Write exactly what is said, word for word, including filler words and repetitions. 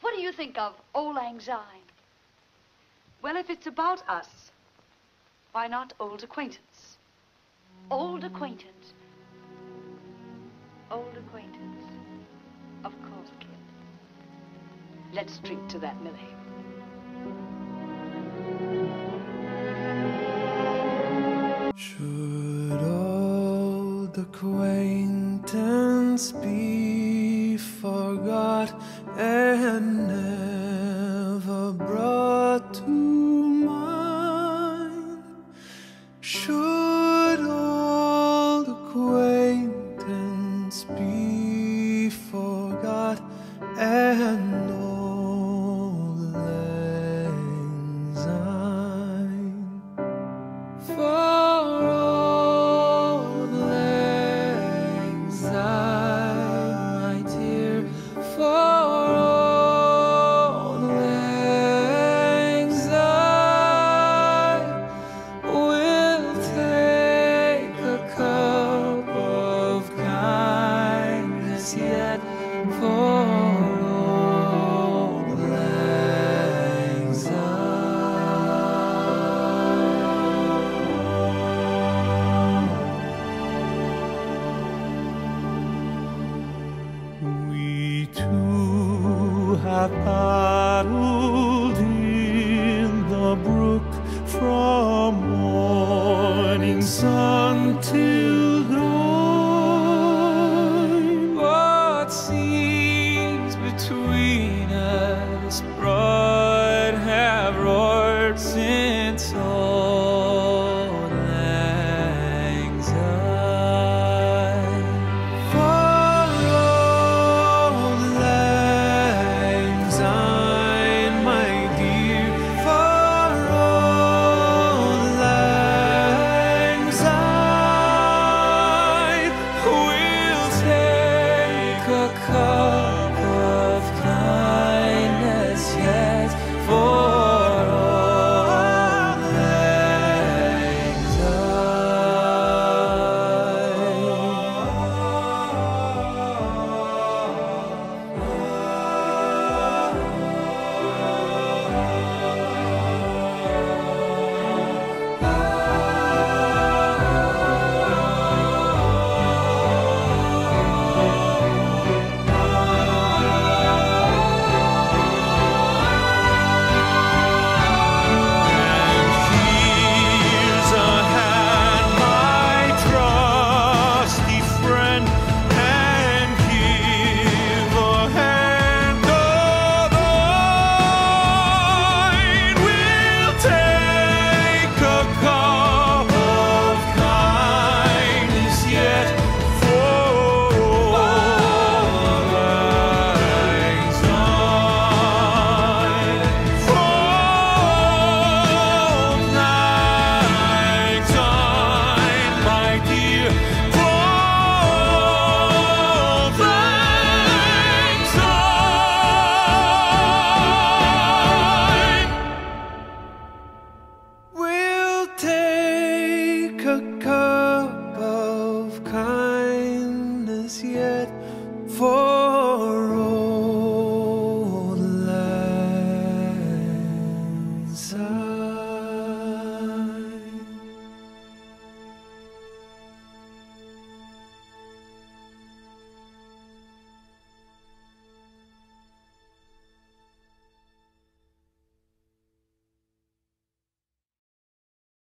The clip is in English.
What do you think of Auld Lang Syne? Well, if it's about us, why not Old Acquaintance? Old Acquaintance. Old Acquaintance. Of course, kid. Let's drink to that, Millie. Should old acquaintance be forgot and never brought to mind? Should old acquaintance be forgot and Auld Lang Syne? For Auld Lang Syne, my dear, for Auld Lang Syne, we'll take a cup of kindness yet for Auld Lang Syne. We two have